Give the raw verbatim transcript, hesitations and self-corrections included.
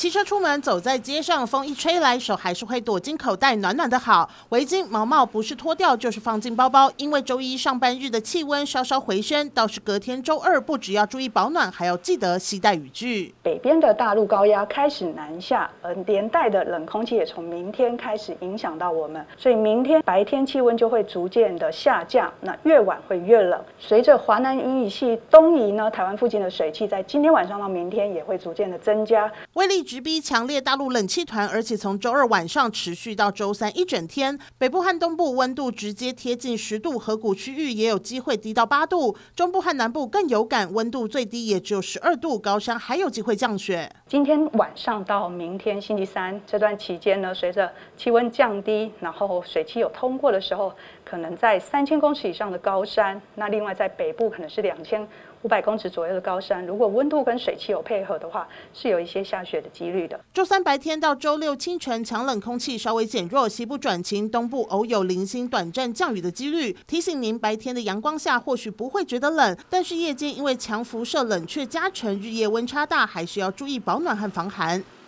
骑车出门，走在街上，风一吹来，手还是会躲进口袋，暖暖的好。围巾、毛帽不是脱掉，就是放进包包。因为周一上班日的气温稍稍回升，倒是隔天周二不只要注意保暖，还要记得携带雨具。 北边的大陆高压开始南下，而连带的冷空气也从明天开始影响到我们，所以明天白天气温就会逐渐的下降，那越晚会越冷。随着华南阴雨系东移呢，台湾附近的水汽在今天晚上到明天也会逐渐的增加， 威力直逼强烈大陆冷气团，而且从周二晚上持续到周三一整天，北部和东部温度直接贴近十度，河谷区域也有机会低到八度，中部和南部更有感，温度最低也只有十二度，高山还有机会降雪。 今天晚上到明天星期三这段期间呢，随着气温降低，然后水汽有通过的时候，可能在三千公尺以上的高山，那另外在北部可能是两千五百公尺左右的高山，如果温度跟水汽有配合的话，是有一些下雪的几率的。 周三白天到周六清晨，强冷空气稍微减弱，西部转晴，东部偶有零星短暂降雨的几率。提醒您，白天的阳光下或许不会觉得冷，但是夜间因为强辐射冷却加成，日夜温差大，还是要注意保暖和防寒。